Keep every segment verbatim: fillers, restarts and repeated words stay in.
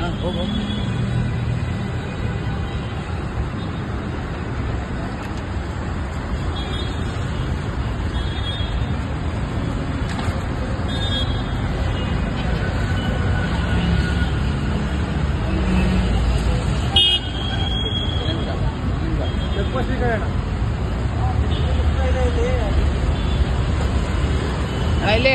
ಹೋಗು. ಇಲ್ಲಿ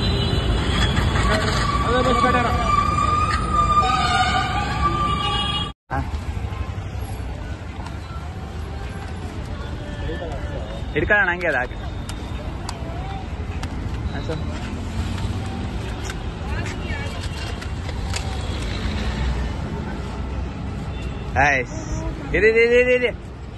ಹಿಡ್ಕೊಳ್ಳೋಣ ಹಂಗೆ ಅದ ಹಾಕಿ ಆಯ್ಸ್ ಇದೆ ಇದೆ ಇದೆ ಇದೆ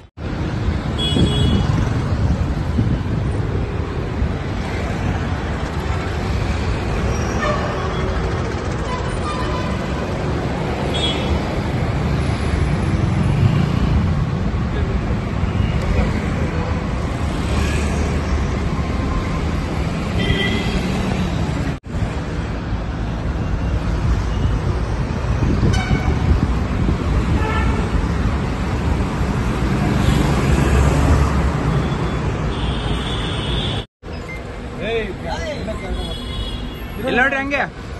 ಇಲ್ಲ ನೋಡ್ರಿ ಹಂಗೆ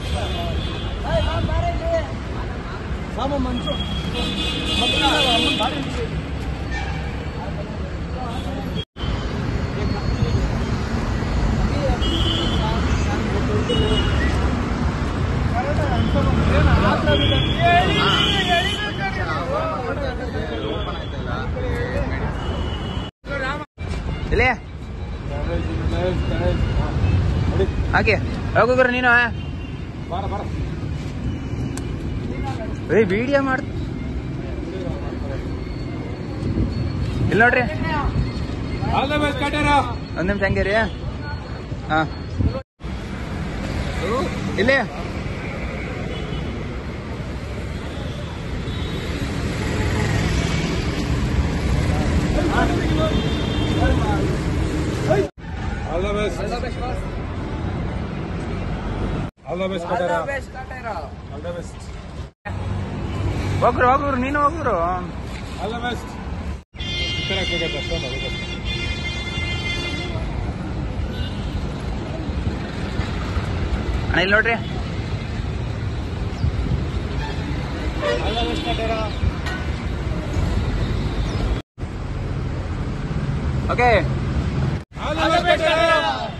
ಇಲ್ಲಿ ಹಾಗೆ ಹೋಗುಗ್ರ ನೀನು ಏ ವಿಡಿಯೋ ಮಾಡ್ ಇಲ್ಲ ನೋಡ್ರಿ ಒಂದ್ ನಿಮಿಷ ಹಂಗೆ ರೀ ಹಾ ಇಲ್ಲಿ All the best. All the best, boss. All the best, Katara. All the best, Katara. All the best. ಹೋಗ್ರು ಹೋಗ್ರು ನೀನು ಹೋಗ್ರು All the best. Correct, correct. Stop, stop. ಅಣ್ಣ ಇಲ್ಲಿ ನೋಡ್ರಿ All the best, Katara. Okay All the best, Katara.